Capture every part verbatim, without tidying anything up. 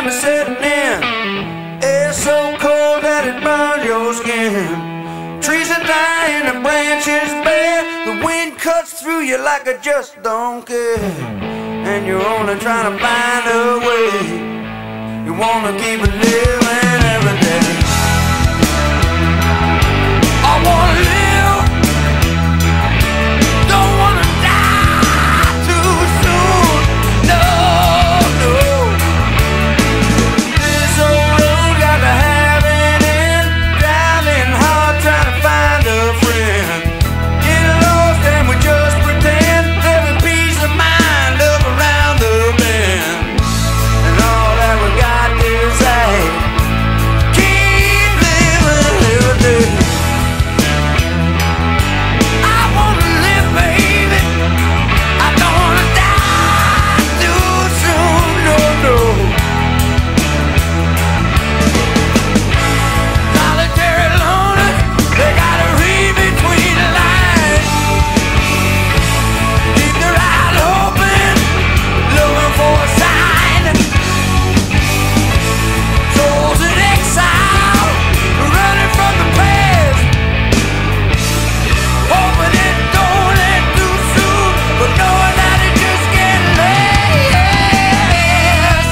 is setting in. Air so cold that it burns your skin. Trees are dying, the branches bare. The wind cuts through you like I just don't care. And you're only trying to find a way. You wanna keep it living every day. I wanna live, don't wanna die too soon. No, no. This old road got to have an end. Driving hard, trying to find a friend. Get lost and we just pretend. Every piece of mind up around the bend. And all that we got to say, keep living every day. I wanna live, baby. I don't wanna die too soon. No, no. Solitary, lonely, they gotta read between the lines. Keep their eyes open, looking for a sign. Souls in exile, running from the past. Hoping it don't end too soon, but knowing that it just can't last.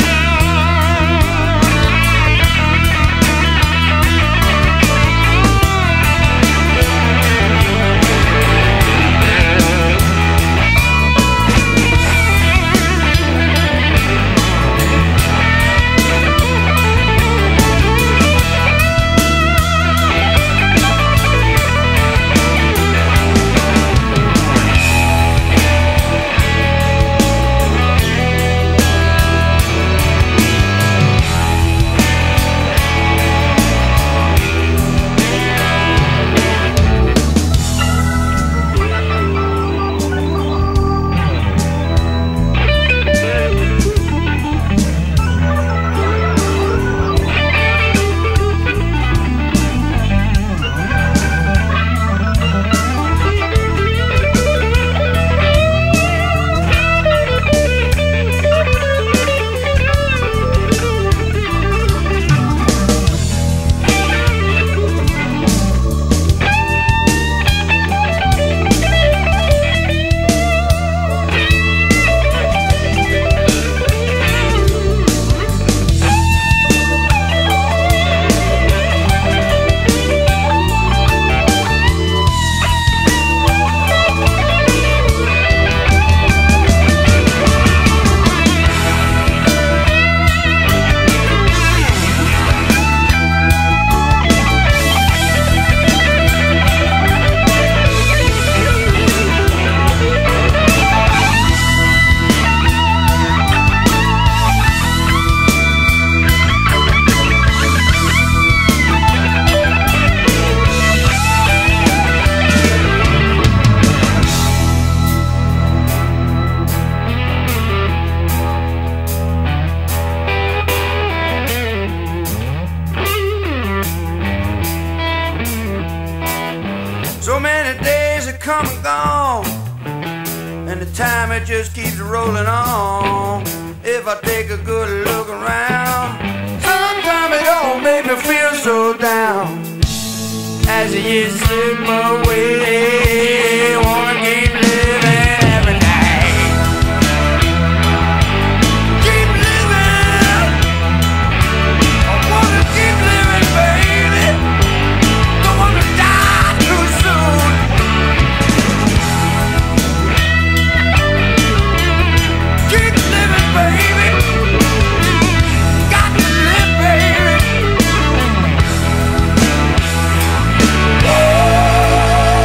So many days have come and gone, and the time it just keeps rolling on. If I take a good look around, sometimes it don't make me feel so down. As the years slip away, wanna keep living every day. Keep living, I wanna keep living, baby. Don't wanna die too soon. Keep living, baby. Got to live, baby. Oh.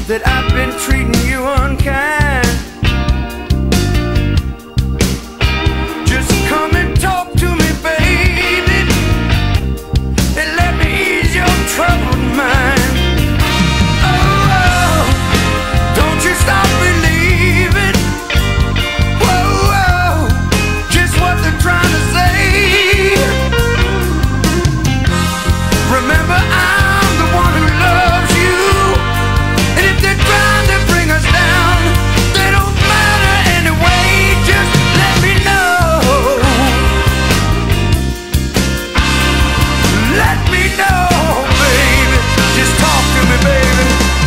that I've been treating you unkind. Just come and talk to me, baby, and let me ease your troubled mind. Oh, oh, don't you stop believing, whoa, whoa, just what they're trying to say. Remember, I'm the one who loves you, and if they're trying to bring us down, they don't matter anyway, just let me know. Let me know, baby, just talk to me, baby.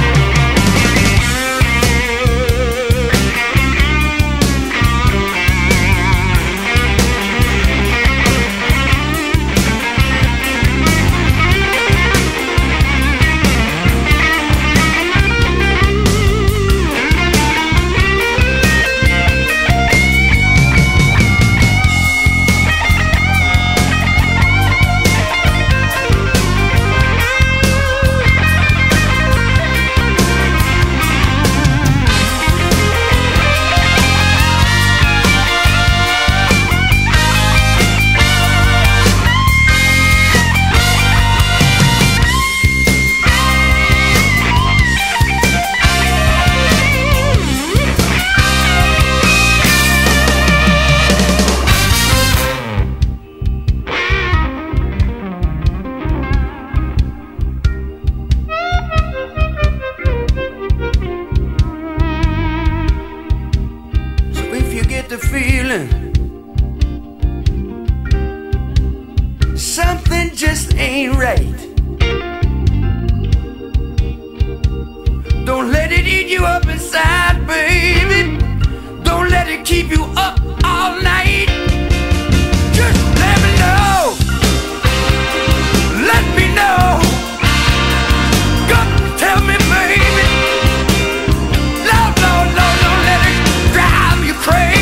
The feeling something just ain't right, don't let it eat you up inside, baby. Don't let it keep you up all night. Just let me know. Let me know. Go tell me, baby. Lord, Lord, Lord, don't let it drive you crazy.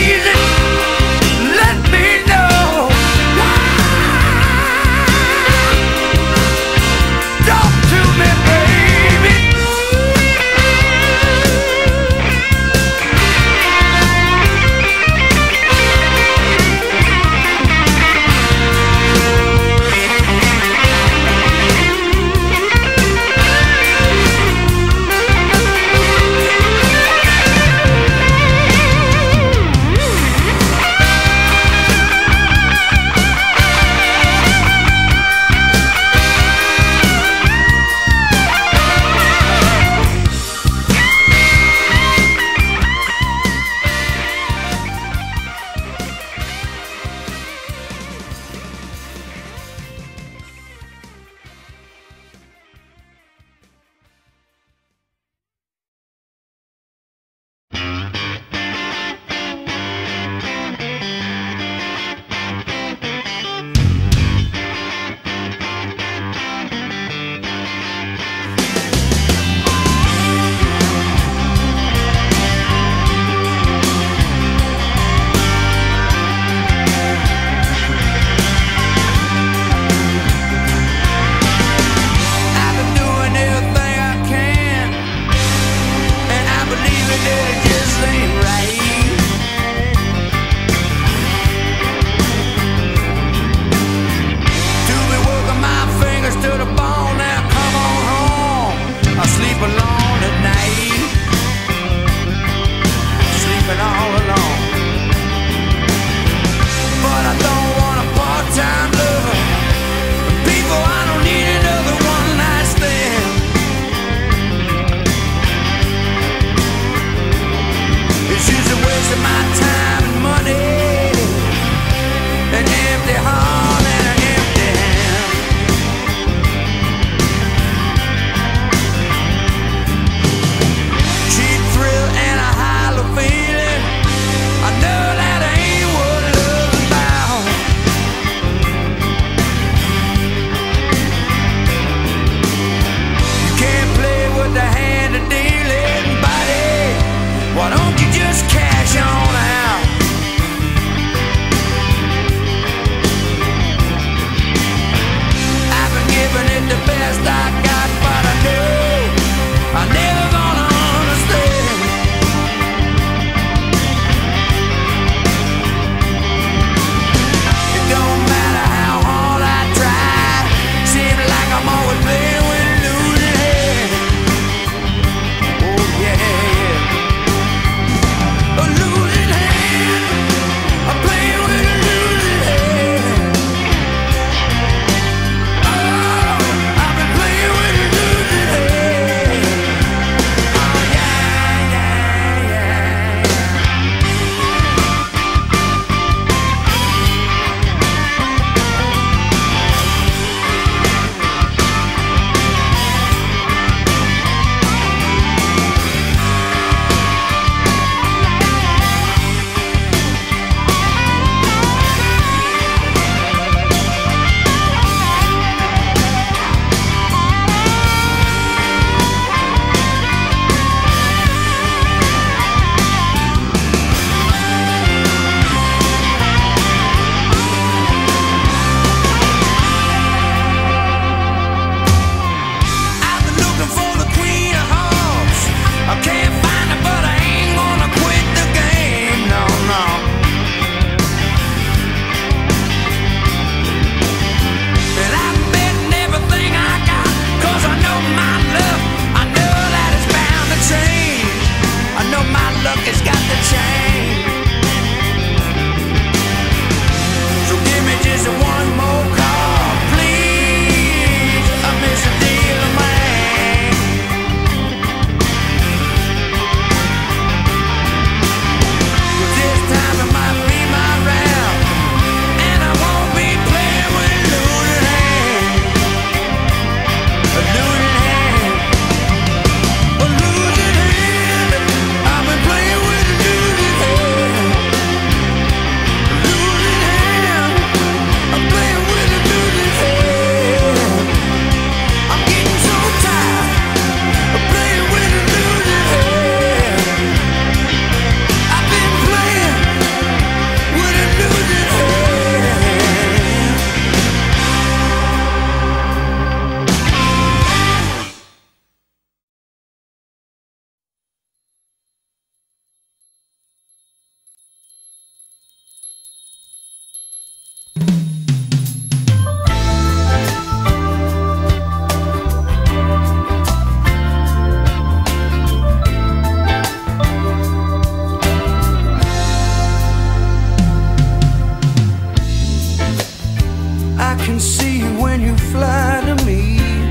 can see you when you fly to me.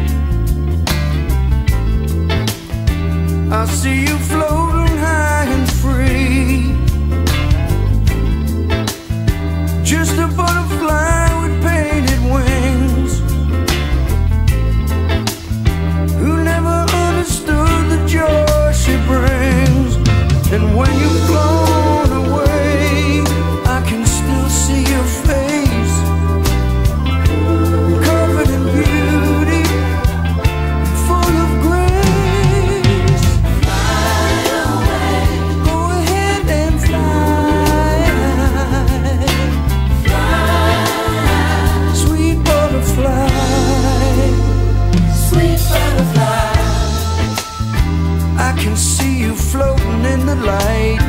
I see you floating high and free, just a butterfly with painted wings, who never understood the joy she brings. And when you've flown away, I can still see your face, covered in beauty, full of grace. Fly away, go ahead and fly, fly, sweet butterfly, sweet butterfly. I can see you floating in the light.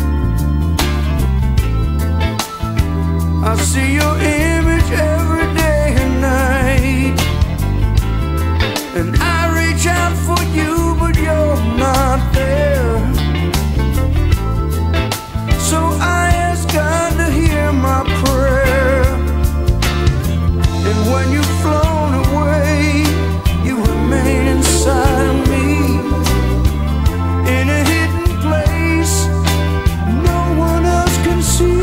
I see your image every day and night, and I reach out for you, but you're not there. So I ask God to hear my prayer. And when you've flown away, you remain inside of me, in a hidden place no one else can see.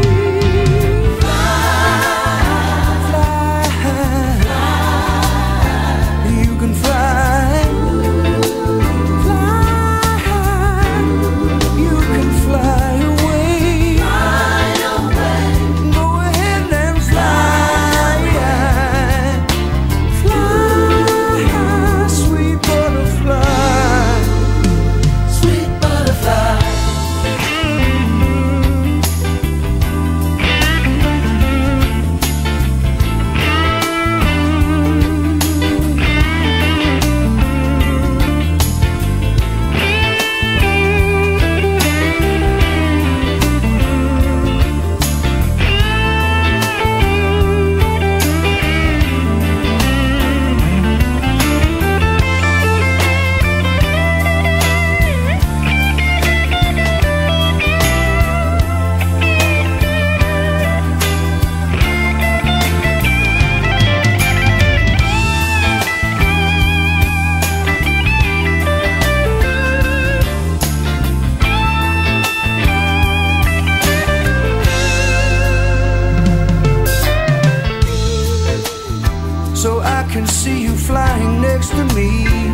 So I can see you flying next to me.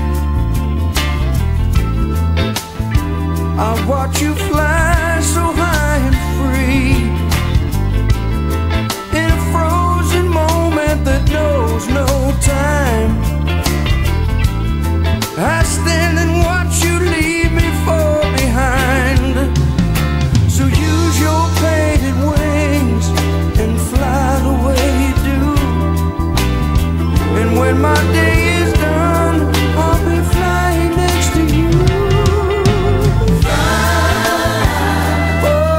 I watch you fly so high and free, in a frozen moment that knows no time. I stand and watch you leave me far behind. So use your painted wings and fly the way you do. And when my day is done, I'll be flying next to you. Fly, oh,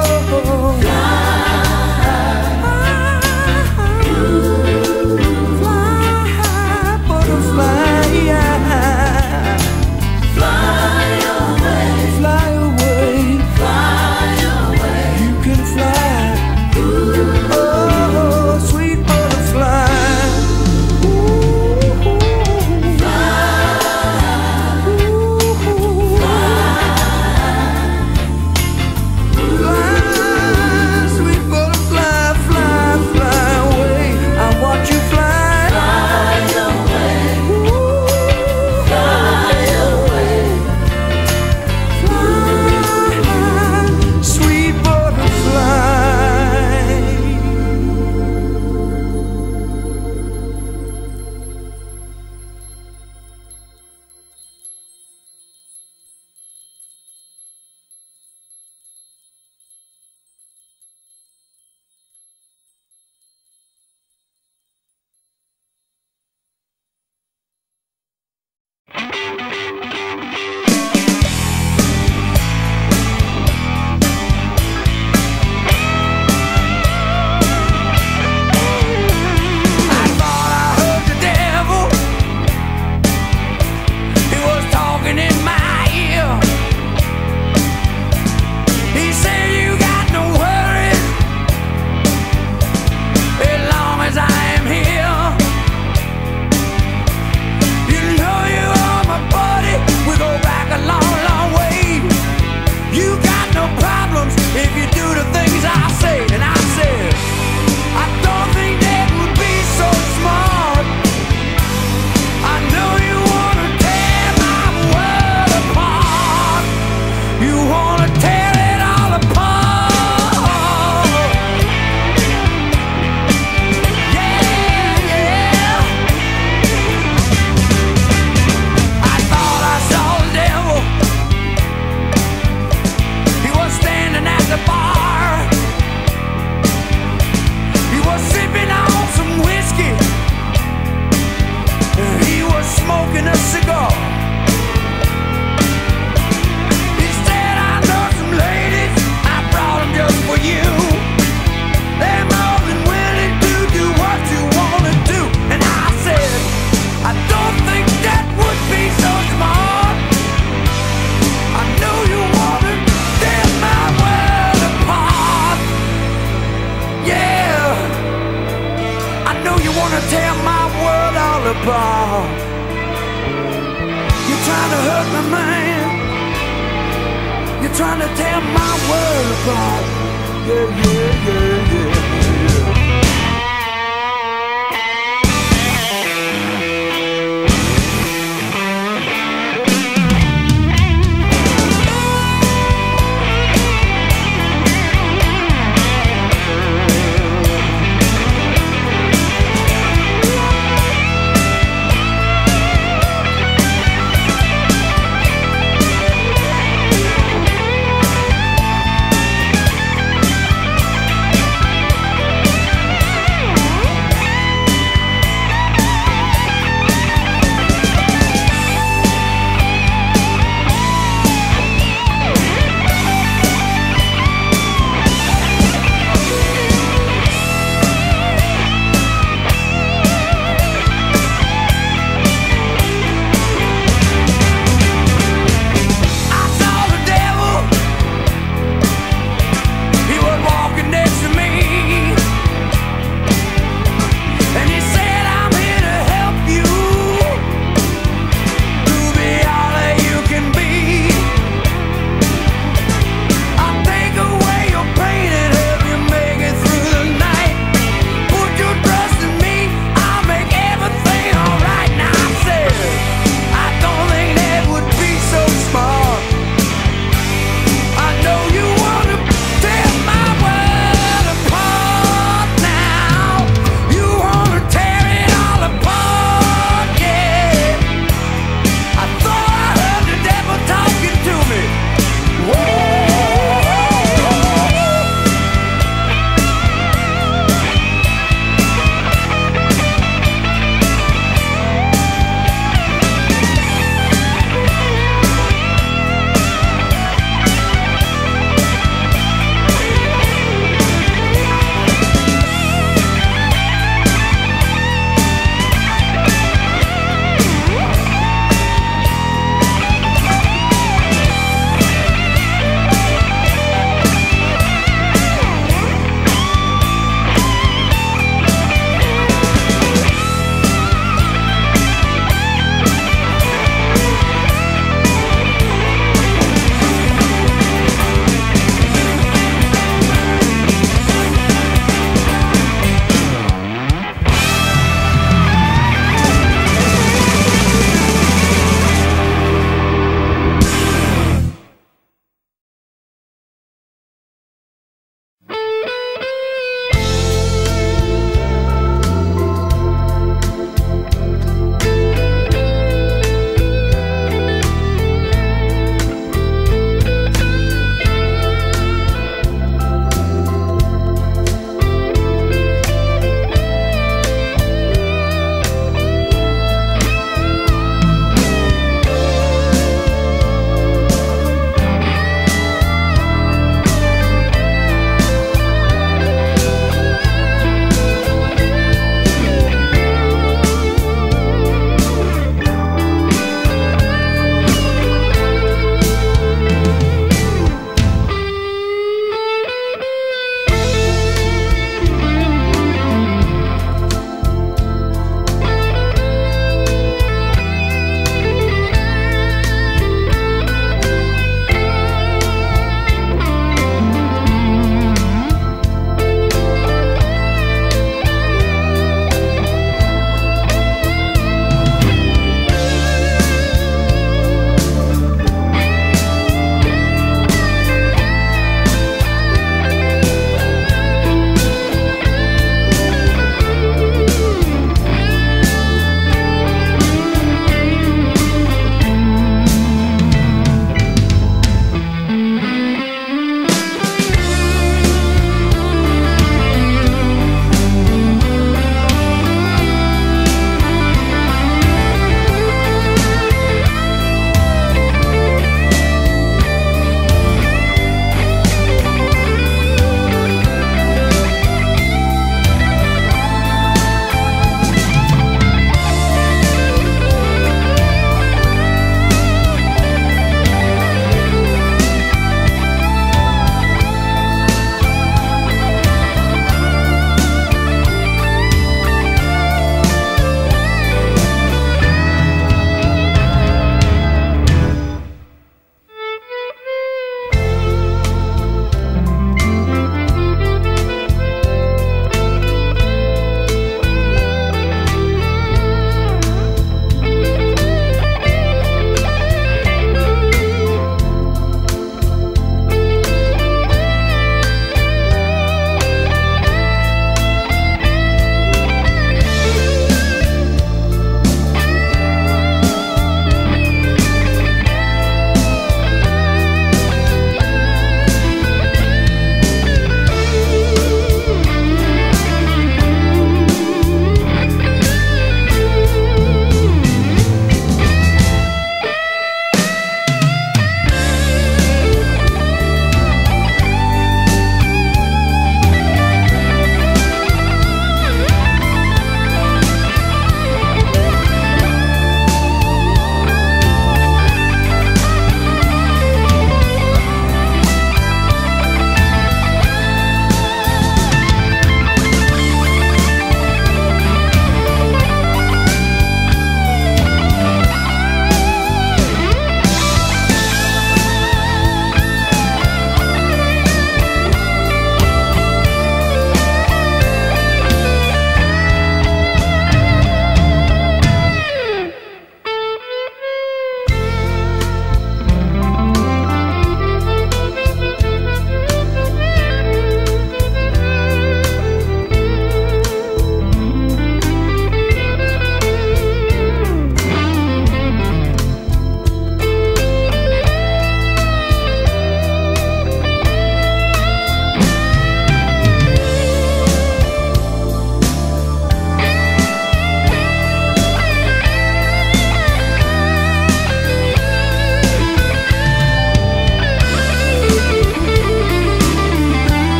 know you wanna tear my world all apart. You're trying to hurt me, man. You're trying to tear my world apart. Yeah, yeah, yeah, yeah, yeah.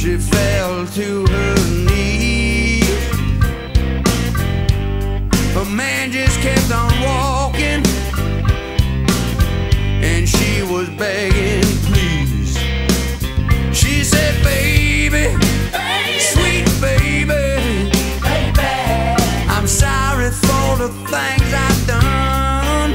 she fell to her knees. But man just kept on walking, and she was begging, please. She said, baby, baby, sweet baby, baby, I'm sorry for the things I've done.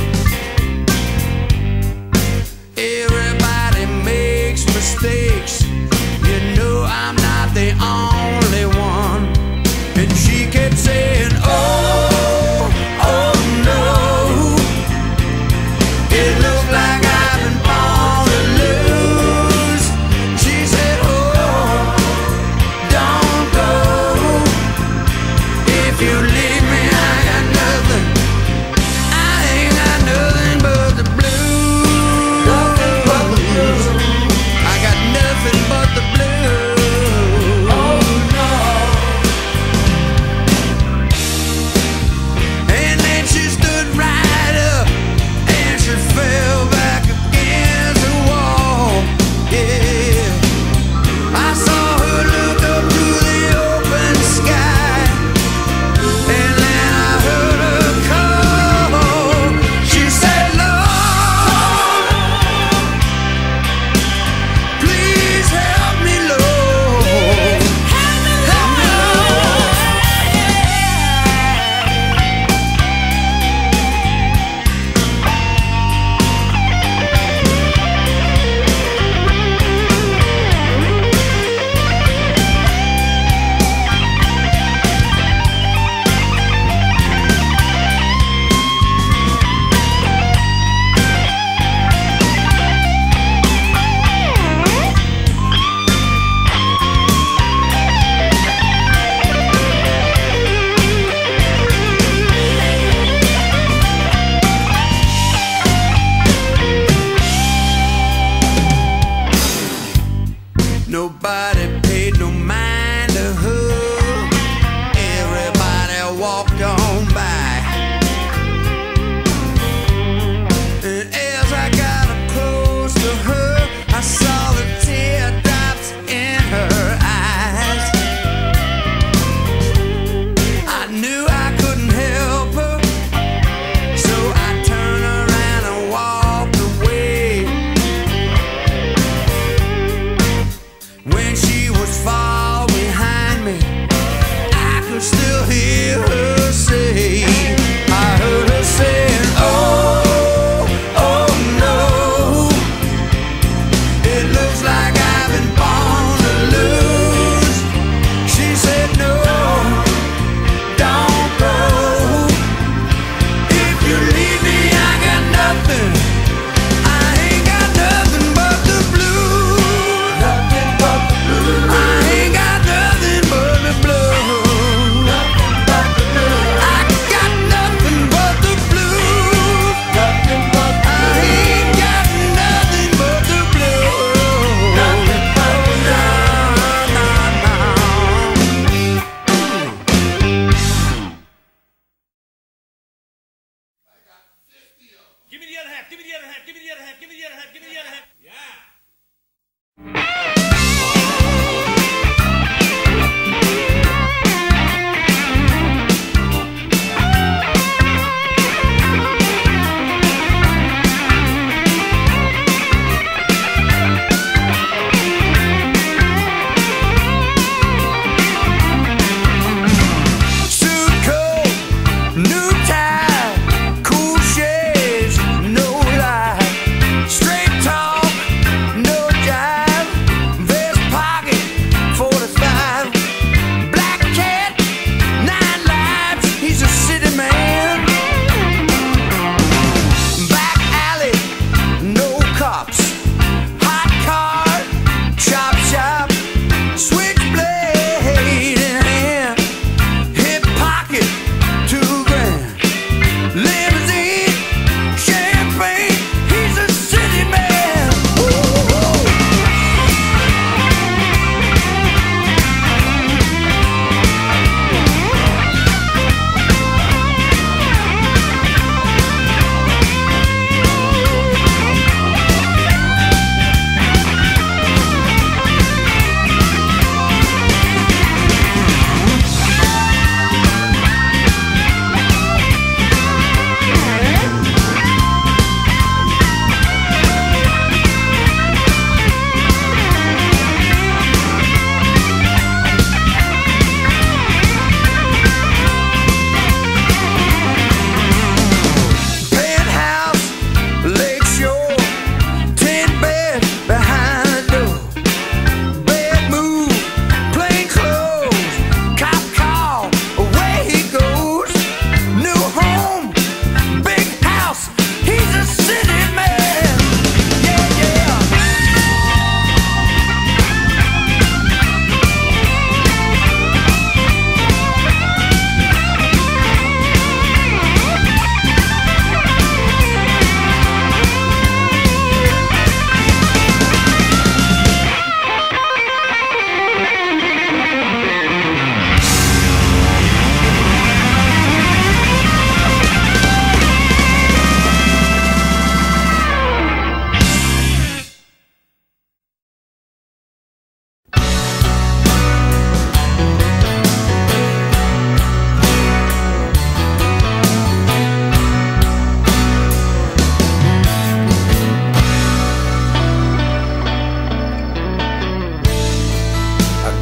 Everybody makes mistakes, you know I'm not the only one. And she kept saying, oh, oh no, it looks like I've been born to lose. She said, oh, don't go. If you leave me, I got nothing. I ain't got nothing but the blues. Nothing but the blues. I got nothing but the blues. Oh no. And then she stood right up, and she fell back against the wall. Yeah, I saw her look up to the open sky, and then I heard her call. She said, Lord, please help me, Lord. Help me, Lord. Nobody paid no mind to her. Everybody walked on by. And as I got up close to her, I saw the teardrops in her eyes. I knew I couldn't help her, so I turned around and walked away. When she was far behind me,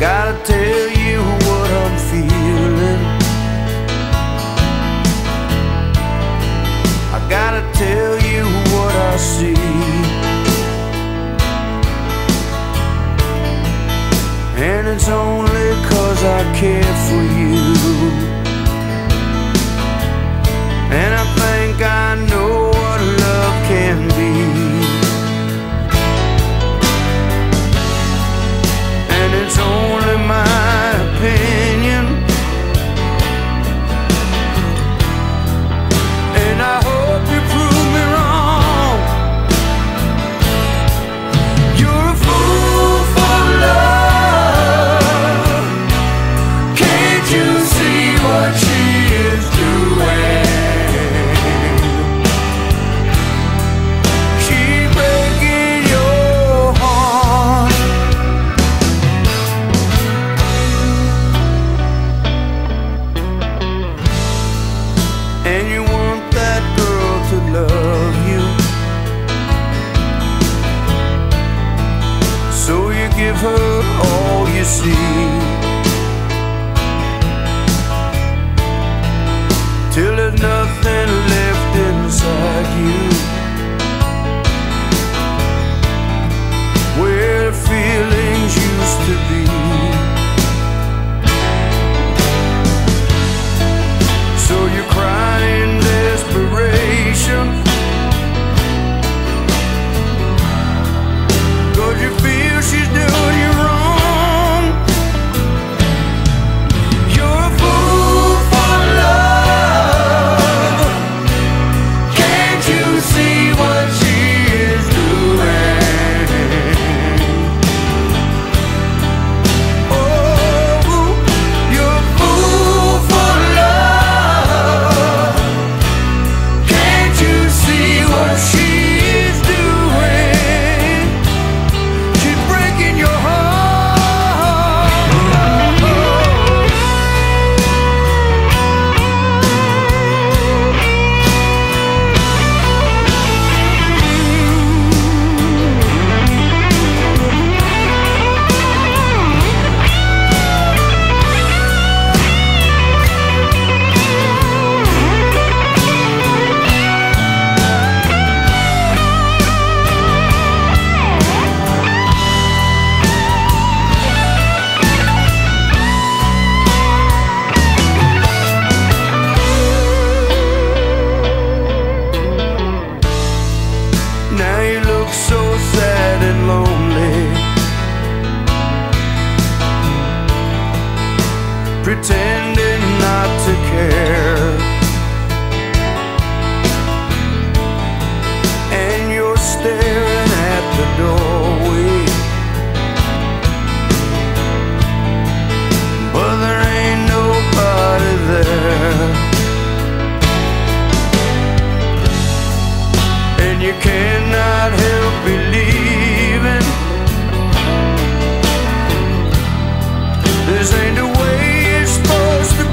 gotta tell you what I'm feeling. I gotta tell you what I see. And it's only 'cause I care for you. And I think I know what love can be. And it's only my opinion. And I hope you prove me wrong. You're a fool for love. Can't you see what she is doing? She's breaking your heart. And you want that girl to love you, so you give her all you see, till there's nothing left inside you, where the feelings used to be. So you cry in desperation, 'cause you feel she's doing you wrong. You're a fool for love. Can't you see what she is doing? Oh, you're a fool for love. Can't you see what she is doing? She's breaking your heart. Now you look so sad and lonely, pretending not to care. And you're staring at the doorway, but there ain't nobody there. And you cannot help believing this ain't the way it's supposed to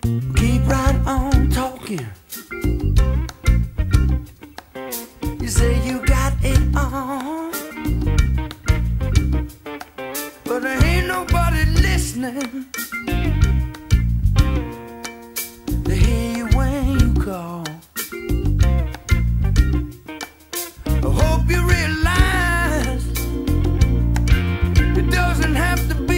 keep right on talking. You say you got it on, but there ain't nobody listening. They hear you when you call. I hope you realize it doesn't have to be.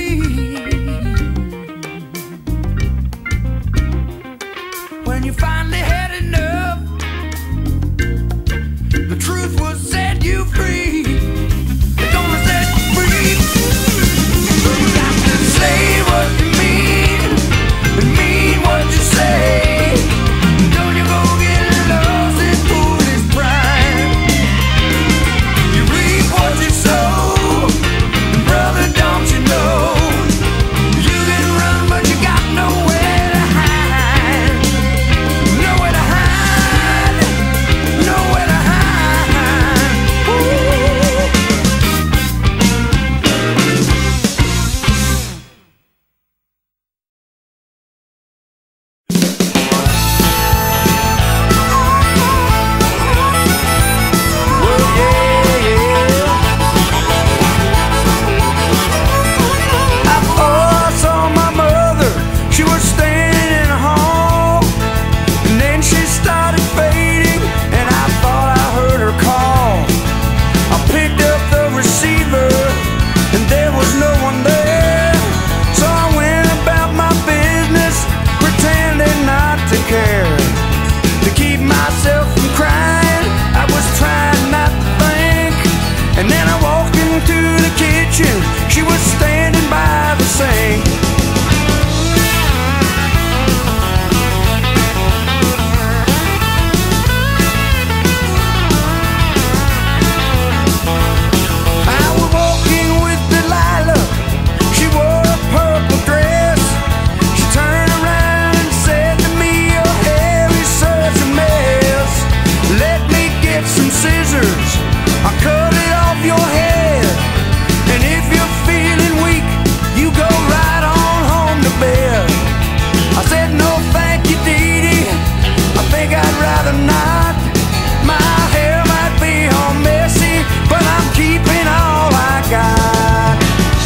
When you finally had enough, the truth will set you free. It's gonna set you free. So you got to say what you mean and mean what you say. Don't you go get lost in foolish pride. You reap what you sow, and brother, don't you know? You can run, but you got nowhere to hide. Nowhere to hide. Nowhere to hide. Ooh. Well, yeah, yeah. I first saw my mother. She was standing in the hall, and then she started fading, and I thought I heard her call. I picked up the receiver, and there was no one there. So I went about my business, pretending not to care. To keep myself from crying, I was trying not to think. And then I walked into the kitchen. She was standing by the sink. I was walking with Delilah. She wore a purple dress. She turned around and said to me, "Your hair is such a mess. Let me get some scissors. I'll cut it off your head. And if you're feeling weak, you go right on home to bed." I said, "No, thank you, Dee Dee. I think I'd rather not. My hair might be all messy, but I'm keeping all I got."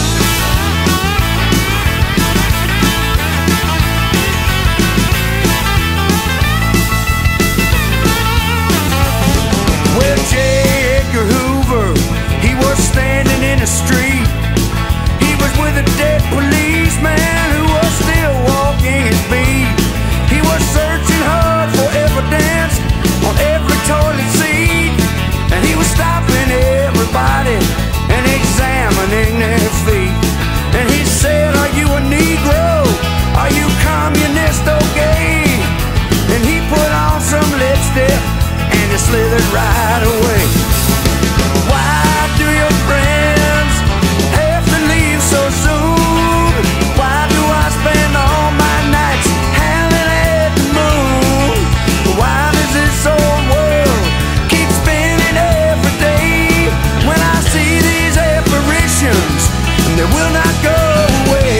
Well, J. Edgar Hoover, he was standing in the street. He was with a dead policeman who was still walking his beat. He was searching hard for evidence on every toilet seat, and he was stopping everybody and examining their feet. And he said, "Are you a Negro? Are you communist or gay?" And he put on some lipstick and he slithered right away. Why do your friends have to leave so soon? Why do I spend all my nights howling at the moon? Why does this old world keep spinning every day? When I see these apparitions, they will not go away.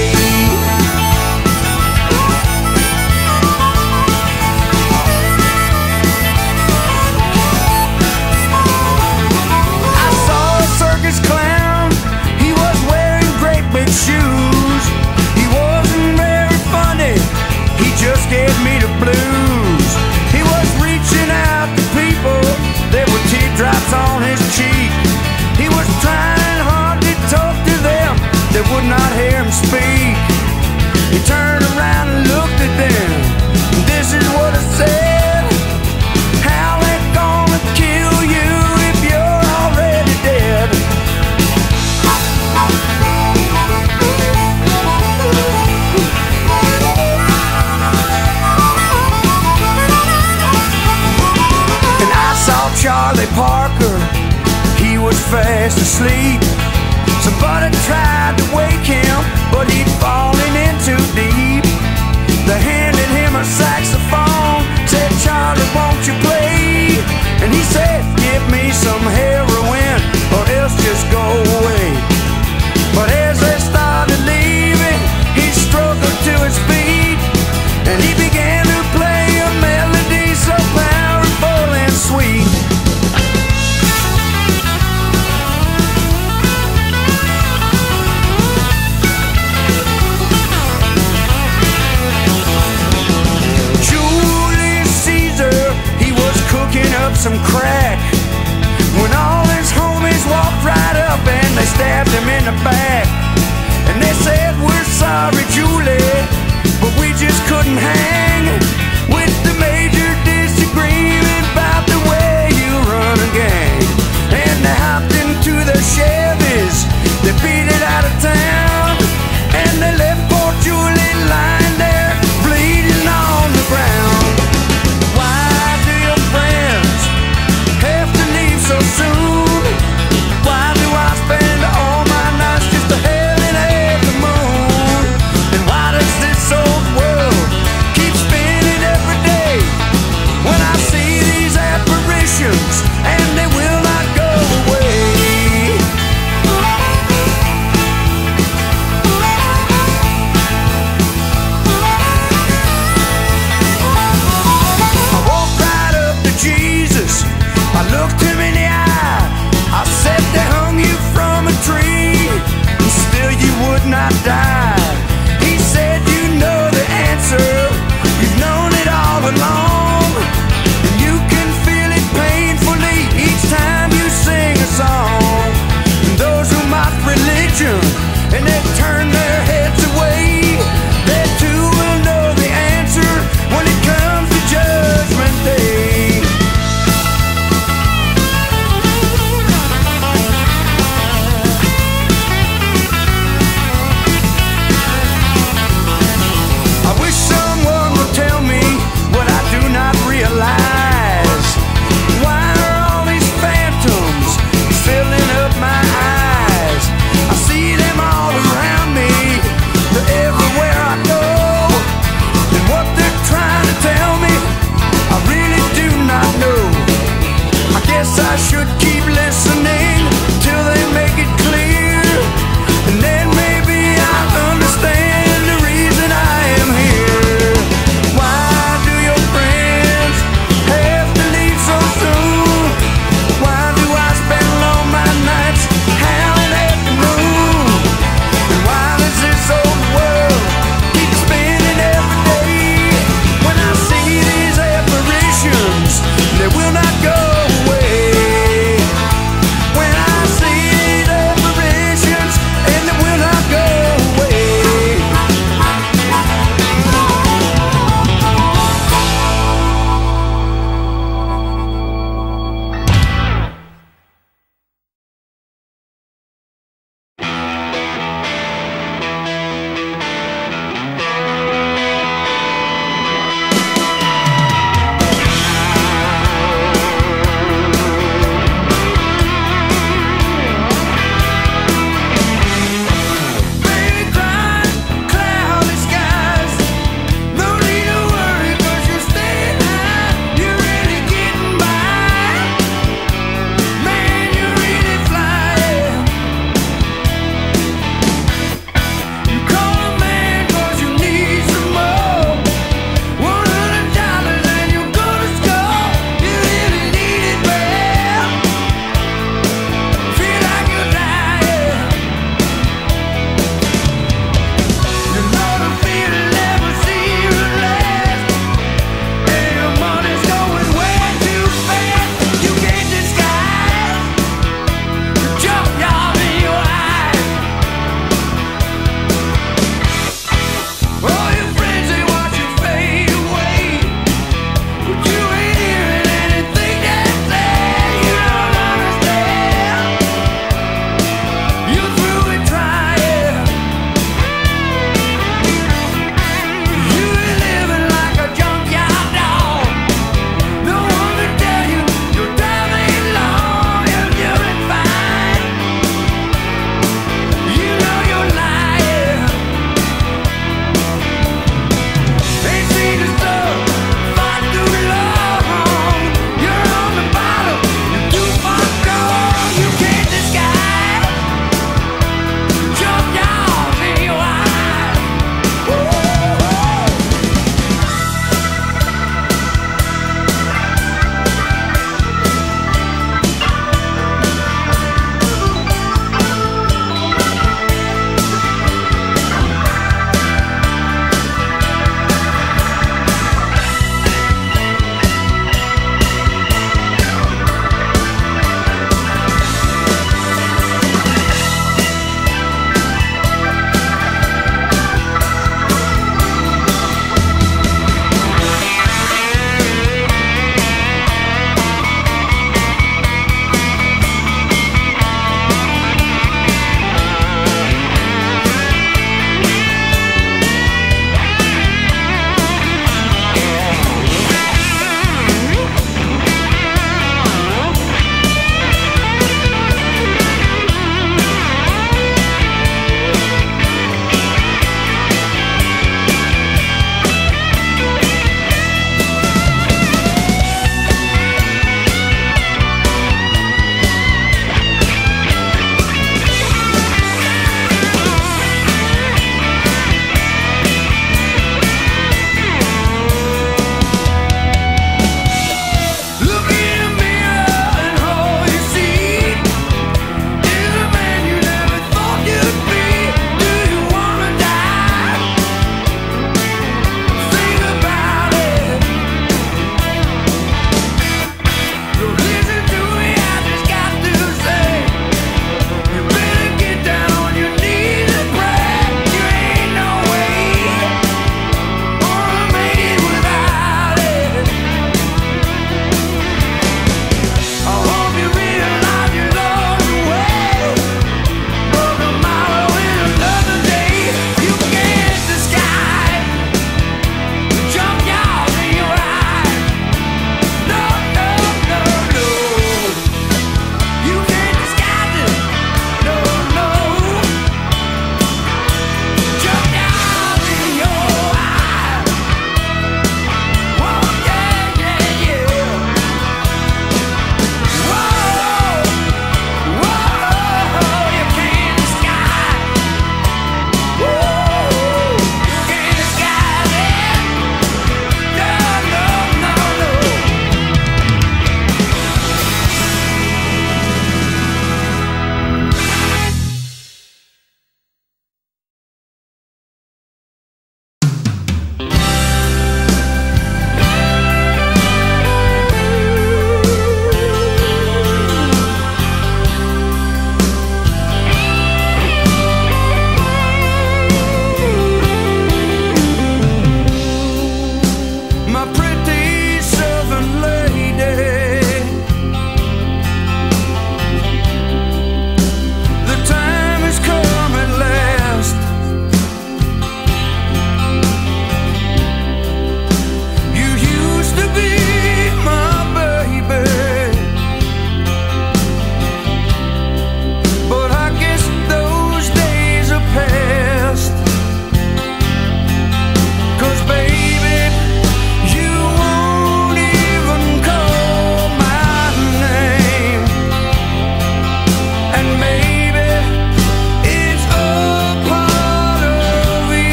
I saw a circus clown. He was wearing great big shoes. He wasn't very funny. He just gave me the blues. He was reaching out to people. There were teardrops on his cheek. He was trying hard to talk to them. They would not hear him speak. He turned around and looked at them. This is what it said: "How it gonna kill you if you're already dead?" And I saw Charlie Parker. He was fast asleep. Somebody tried to wake him, but he'd fallen in too deep. They handed him a saxophone, said, "Charlie, won't you play?" And he said, "Give me some heroin, or else just go away." But as they started leaving, he struggled to his feet, and he began some crack. When all his homies walked right up and they stabbed him in the back. And they said, we're sorry, Julie, but we just couldn't hang with the major disagreement about the way you run a gang. And they hopped into their Chevys, they beat it out of town, and they left poor Julie lying there bleeding on the ground. Why do your friends have to leave so soon? Why do I spend all my nights just to hailing at the moon? And why does this old world keep spinning every day when I see these apparitions and they will not go away? I walked right up to Jesus, I looked him in the eye, I said, they hung you from a tree and still you would not die. He said, you know the answer, you've known it all along, and you can feel it painfully each time you sing a song. And those who mock religion